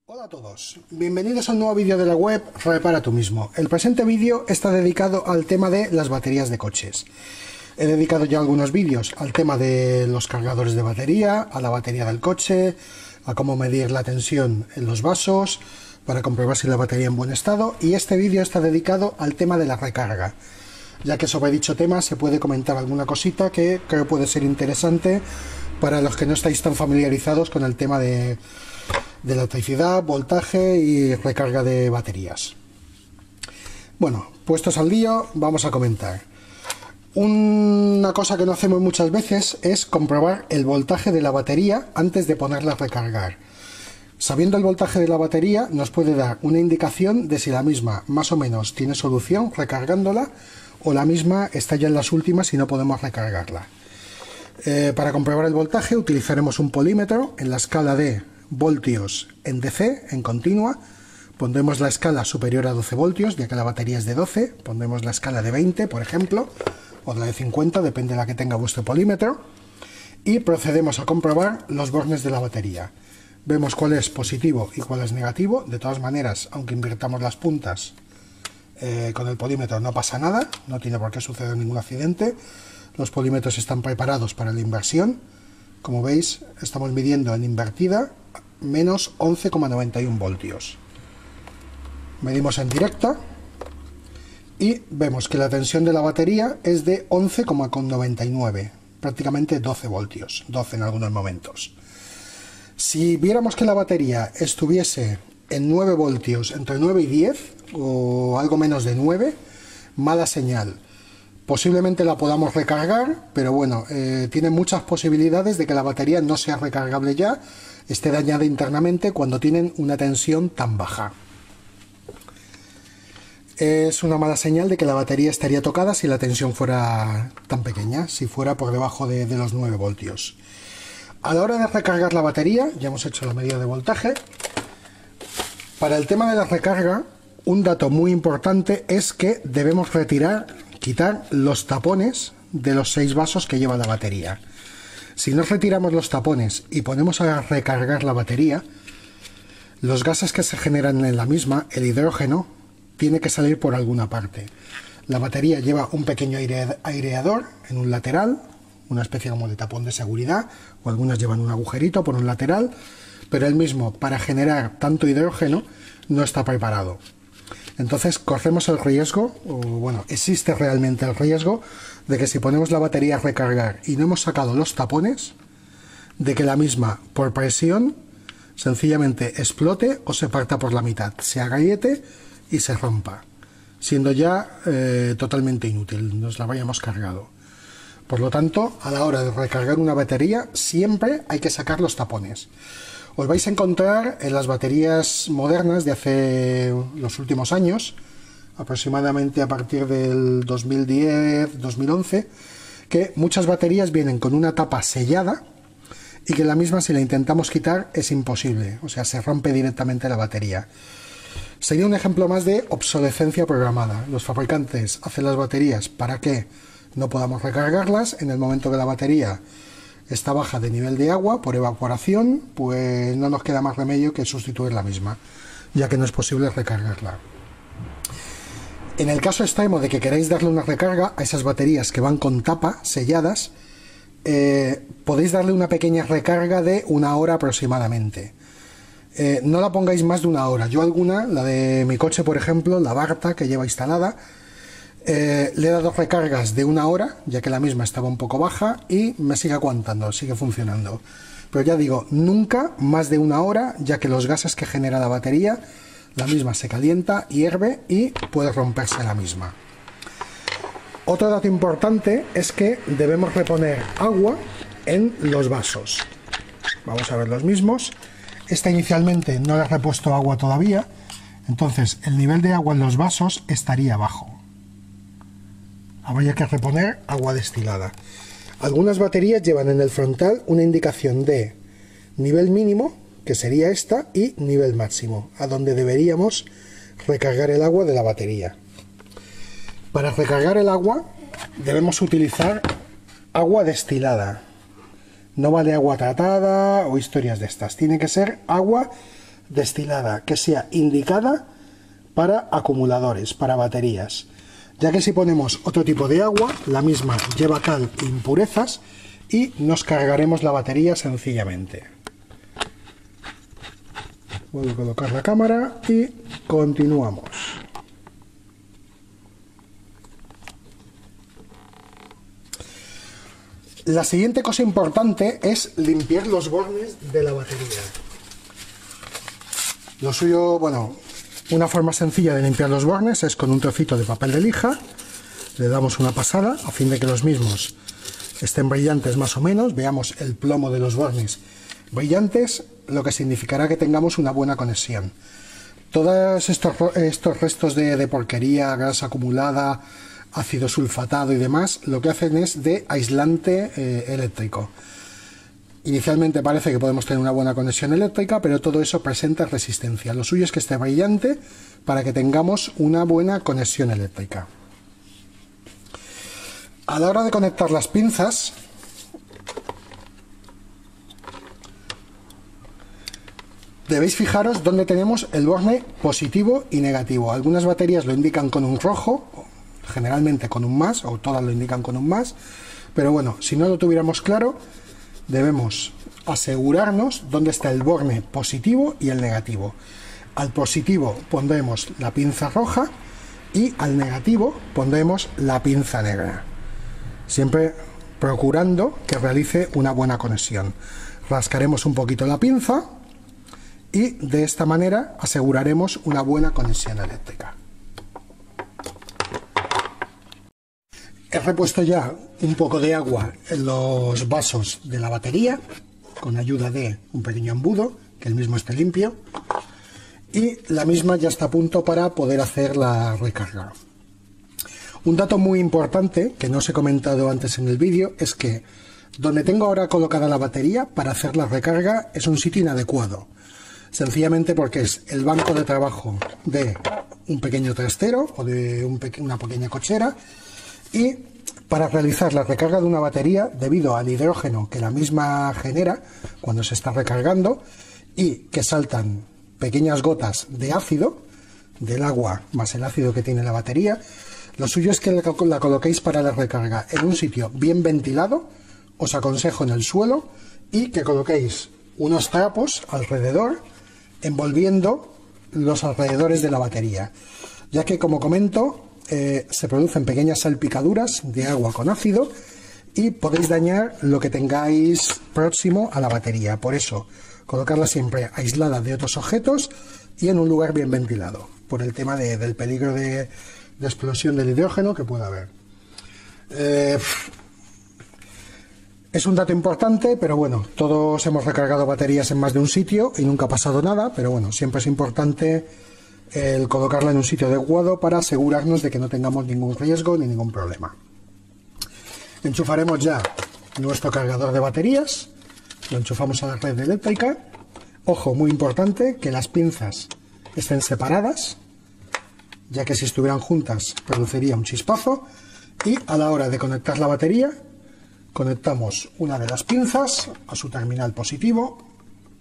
Hola a todos, bienvenidos a un nuevo vídeo de la web Repara tú mismo. El presente vídeo está dedicado al tema de las baterías de coches. He dedicado ya algunos vídeos al tema de los cargadores de batería, a la batería del coche, a cómo medir la tensión en los vasos, para comprobar si la batería en buen estado, y este vídeo está dedicado al tema de la recarga, ya que sobre dicho tema se puede comentar alguna cosita que creo puede ser interesante para los que no estáis tan familiarizados con el tema de electricidad, voltaje y recarga de baterías. Bueno, puestos al lío, vamos a comentar. Una cosa que no hacemos muchas veces es comprobar el voltaje de la batería antes de ponerla a recargar. Sabiendo el voltaje de la batería nos puede dar una indicación de si la misma más o menos tiene solución recargándola o la misma está ya en las últimas y no podemos recargarla. Para comprobar el voltaje utilizaremos un polímetro en la escala de voltios en DC, en continua. Pondremos la escala superior a 12 voltios, ya que la batería es de 12. Pondremos la escala de 20, por ejemplo, o la de 50, depende de la que tenga vuestro polímetro. Y procedemos a comprobar los bornes de la batería. Vemos cuál es positivo y cuál es negativo. De todas maneras, aunque invirtamos las puntas, con el polímetro no pasa nada, no tiene por qué suceder ningún accidente. Los polímetros están preparados para la inversión. Como veis, estamos midiendo en invertida menos 11,91 voltios. Medimos en directa y vemos que la tensión de la batería es de 11,99, prácticamente 12 voltios, 12 en algunos momentos. Si viéramos que la batería estuviese en 9 voltios, entre 9 y 10, o algo menos de 9, mala señal. Posiblemente la podamos recargar, pero bueno, tiene muchas posibilidades de que la batería no sea recargable ya, esté dañada internamente cuando tienen una tensión tan baja. Es una mala señal de que la batería estaría tocada si la tensión fuera tan pequeña, si fuera por debajo de los 9 voltios. A la hora de recargar la batería, ya hemos hecho la medida de voltaje. Para el tema de la recarga, un dato muy importante es que debemos quitar los tapones de los 6 vasos que lleva la batería. Si no retiramos los tapones y ponemos a recargar la batería, los gases que se generan en la misma, el hidrógeno, tiene que salir por alguna parte. La batería lleva un pequeño aireador en un lateral, una especie como de tapón de seguridad, o algunas llevan un agujerito por un lateral, pero el mismo, para generar tanto hidrógeno, no está preparado. Entonces corremos el riesgo, o bueno, existe realmente el riesgo de que si ponemos la batería a recargar y no hemos sacado los tapones, de que la misma, por presión, sencillamente explote o se parta por la mitad, se agriete y se rompa, siendo ya totalmente inútil, nos la hayamos cargado. Por lo tanto, a la hora de recargar una batería, siempre hay que sacar los tapones. Os vais a encontrar en las baterías modernas de hace los últimos años, aproximadamente a partir del 2010-2011, que muchas baterías vienen con una tapa sellada y que la misma, si la intentamos quitar, es imposible, o sea, se rompe directamente la batería. Sería un ejemplo más de obsolescencia programada. Los fabricantes hacen las baterías para que no podamos recargarlas. En el momento que la batería está baja de nivel de agua por evaporación, pues no nos queda más remedio que sustituir la misma, ya que no es posible recargarla. En el caso extremo de que queráis darle una recarga a esas baterías que van con tapa selladas, podéis darle una pequeña recarga de 1 hora aproximadamente. No la pongáis más de 1 hora. Yo alguna, la de mi coche por ejemplo, la Barta que lleva instalada, le he dado recargas de 1 hora, ya que la misma estaba un poco baja y me sigue aguantando, sigue funcionando. Pero ya digo, nunca más de 1 hora, ya que los gases que genera la batería, la misma se calienta, hierve y puede romperse la misma. Otro dato importante es que debemos reponer agua en los vasos. Vamos a ver los mismos. Esta inicialmente no le he repuesto agua todavía, entonces el nivel de agua en los vasos estaría bajo. Habría que reponer agua destilada. Algunas baterías llevan en el frontal una indicación de nivel mínimo, que sería esta, y nivel máximo, a donde deberíamos recargar el agua de la batería. Para recargar el agua debemos utilizar agua destilada. No vale agua tratada o historias de estas. Tiene que ser agua destilada que sea indicada para acumuladores, para baterías, ya que si ponemos otro tipo de agua, la misma lleva cal e impurezas y nos cargaremos la batería sencillamente. Vuelvo a colocar la cámara y continuamos. La siguiente cosa importante es limpiar los bornes de la batería. Lo suyo, bueno, una forma sencilla de limpiar los bornes es con un trocito de papel de lija. Le damos una pasada a fin de que los mismos estén brillantes más o menos. Veamos el plomo de los bornes brillantes, lo que significará que tengamos una buena conexión. Todos estos restos de porquería, grasa acumulada, ácido sulfatado y demás, lo que hacen es de aislante eléctrico. Inicialmente parece que podemos tener una buena conexión eléctrica, pero todo eso presenta resistencia. Lo suyo es que esté brillante para que tengamos una buena conexión eléctrica. A la hora de conectar las pinzas, debéis fijaros dónde tenemos el borne positivo y negativo. Algunas baterías lo indican con un rojo, generalmente con un más, o todas lo indican con un más, pero bueno, si no lo tuviéramos claro, debemos asegurarnos dónde está el borne positivo y el negativo. Al positivo pondremos la pinza roja y al negativo pondremos la pinza negra, siempre procurando que realice una buena conexión. Rascaremos un poquito la pinza y de esta manera aseguraremos una buena conexión eléctrica. He repuesto ya un poco de agua en los vasos de la batería con ayuda de un pequeño embudo, que el mismo esté limpio, y la misma ya está a punto para poder hacer la recarga. Un dato muy importante que no os he comentado antes en el vídeo es que donde tengo ahora colocada la batería para hacer la recarga es un sitio inadecuado, sencillamente porque es el banco de trabajo de un pequeño trastero o de una pequeña cochera. Y para realizar la recarga de una batería, debido al hidrógeno que la misma genera cuando se está recargando y que saltan pequeñas gotas de ácido del agua más el ácido que tiene la batería, lo suyo es que la coloquéis para la recarga en un sitio bien ventilado. Os aconsejo en el suelo, y que coloquéis unos trapos alrededor envolviendo los alrededores de la batería, ya que, como comento, se producen pequeñas salpicaduras de agua con ácido y podéis dañar lo que tengáis próximo a la batería. Por eso, colocarla siempre aislada de otros objetos y en un lugar bien ventilado, por el tema del peligro de explosión del hidrógeno que pueda haber. Es un dato importante, pero bueno, todos hemos recargado baterías en más de un sitio y nunca ha pasado nada, pero bueno, siempre es importante el colocarla en un sitio adecuado para asegurarnos de que no tengamos ningún riesgo ni ningún problema. Enchufaremos ya nuestro cargador de baterías, lo enchufamos a la red eléctrica. Ojo, muy importante, que las pinzas estén separadas, ya que si estuvieran juntas produciría un chispazo. Y a la hora de conectar la batería, conectamos una de las pinzas a su terminal positivo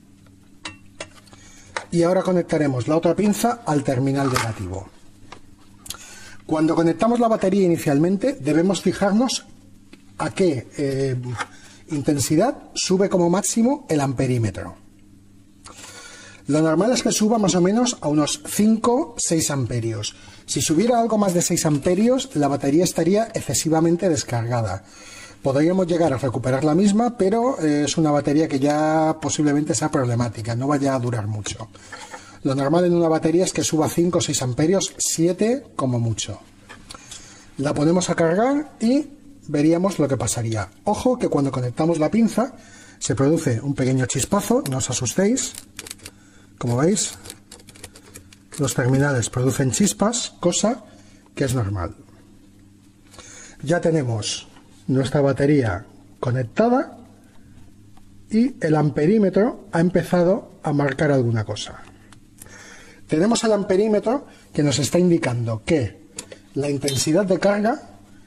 y ahora conectaremos la otra pinza al terminal negativo. Cuando conectamos la batería inicialmente, debemos fijarnos a qué intensidad sube como máximo el amperímetro. Lo normal es que suba más o menos a unos 5-6 amperios. Si subiera algo más de 6 amperios, la batería estaría excesivamente descargada. Podríamos llegar a recuperar la misma, pero es una batería que ya posiblemente sea problemática, no vaya a durar mucho. Lo normal en una batería es que suba 5 o 6 amperios, 7 como mucho. La ponemos a cargar y veríamos lo que pasaría. Ojo que cuando conectamos la pinza se produce un pequeño chispazo, no os asustéis. Como veis, los terminales producen chispas, cosa que es normal. Ya tenemos nuestra batería conectada y el amperímetro ha empezado a marcar alguna cosa. Tenemos el amperímetro que nos está indicando que la intensidad de carga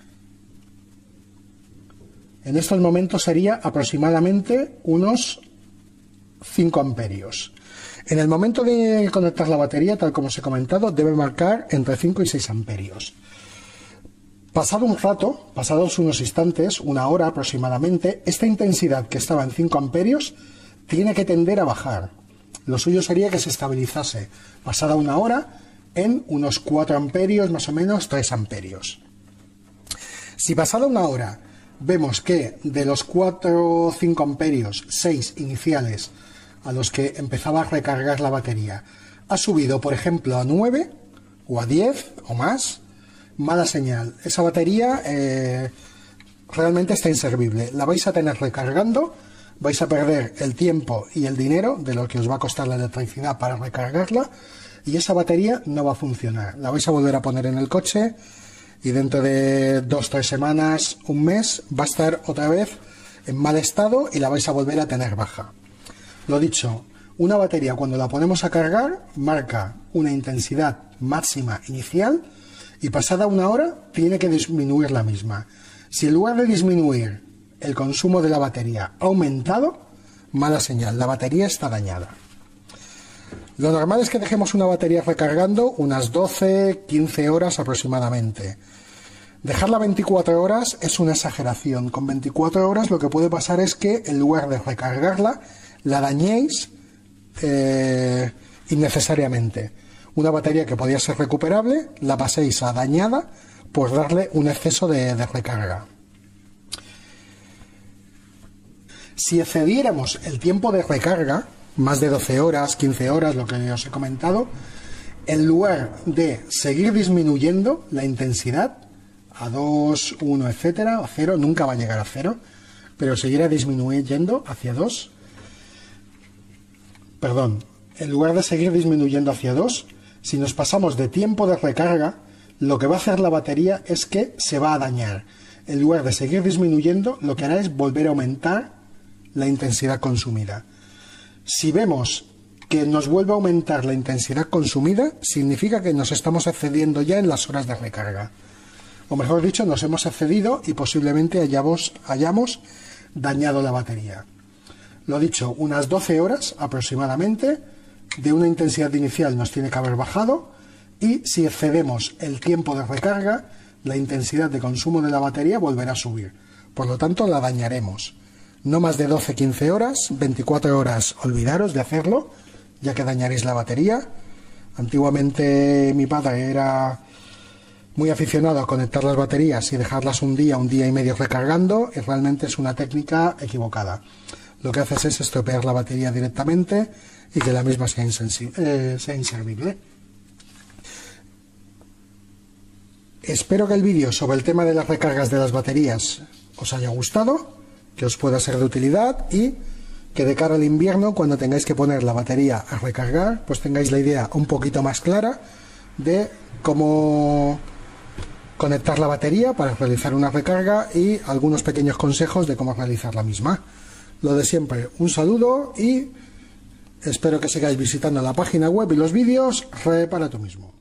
en estos momentos sería aproximadamente unos 5 amperios. En el momento de conectar la batería, tal como os he comentado, debe marcar entre 5 y 6 amperios. Pasado un rato, pasados unos instantes, una hora aproximadamente, esta intensidad que estaba en 5 amperios tiene que tender a bajar. Lo suyo sería que se estabilizase, pasada una hora, en unos 4 amperios, más o menos 3 amperios. Si pasada una hora vemos que de los 4 o 5 amperios, 6 iniciales a los que empezaba a recargar la batería, ha subido, por ejemplo, a 9 o a 10 o más, mala señal. Esa batería realmente está inservible. La vais a tener recargando, vais a perder el tiempo y el dinero de lo que os va a costar la electricidad para recargarla, y esa batería no va a funcionar. La vais a volver a poner en el coche y dentro de 2-3 semanas, un mes, va a estar otra vez en mal estado y la vais a volver a tener baja. Lo dicho, una batería cuando la ponemos a cargar marca una intensidad máxima inicial y pasada una hora tiene que disminuir la misma. Si en lugar de disminuir el consumo de la batería ha aumentado, mala señal, la batería está dañada. Lo normal es que dejemos una batería recargando unas 12-15 horas aproximadamente. Dejarla 24 horas es una exageración. Con 24 horas lo que puede pasar es que en lugar de recargarla, la dañéis innecesariamente. Una batería que podía ser recuperable, la paséis a dañada por darle un exceso de recarga. Si excediéramos el tiempo de recarga, más de 12 horas, 15 horas, lo que os he comentado, en lugar de seguir disminuyendo la intensidad a 2, 1, etcétera, a 0, nunca va a llegar a 0, pero seguirá disminuyendo hacia 2. Perdón, en lugar de seguir disminuyendo hacia 2, si nos pasamos de tiempo de recarga, lo que va a hacer la batería es que se va a dañar. En lugar de seguir disminuyendo, lo que hará es volver a aumentar la intensidad consumida. Si vemos que nos vuelve a aumentar la intensidad consumida, significa que nos estamos excediendo ya en las horas de recarga. O mejor dicho, nos hemos excedido y posiblemente hayamos dañado la batería. Lo dicho, unas 12 horas aproximadamente de una intensidad inicial nos tiene que haber bajado, y si excedemos el tiempo de recarga, la intensidad de consumo de la batería volverá a subir. Por lo tanto, la dañaremos. No más de 12-15 horas, 24 horas olvidaros de hacerlo, ya que dañaréis la batería. Antiguamente mi padre era muy aficionado a conectar las baterías y dejarlas un día y medio recargando, y realmente es una técnica equivocada. Lo que haces es estropear la batería directamente y que la misma sea inservible. Espero que el vídeo sobre el tema de las recargas de las baterías os haya gustado, que os pueda ser de utilidad, y que de cara al invierno, cuando tengáis que poner la batería a recargar, pues tengáis la idea un poquito más clara de cómo conectar la batería para realizar una recarga y algunos pequeños consejos de cómo realizar la misma. Lo de siempre, un saludo y espero que sigáis visitando la página web y los vídeos. Repara tú mismo.